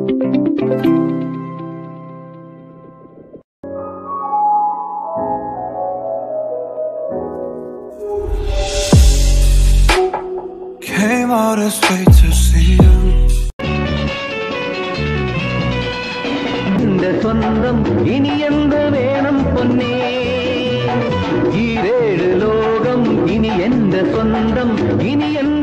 Came all this way to see you. സ്വന്തം ഇനി എന്ത് വേണം പൊന്നേ, ഈരേഴ് ലോകം ഇനി എന്റെ സ്വന്തം, ഇനി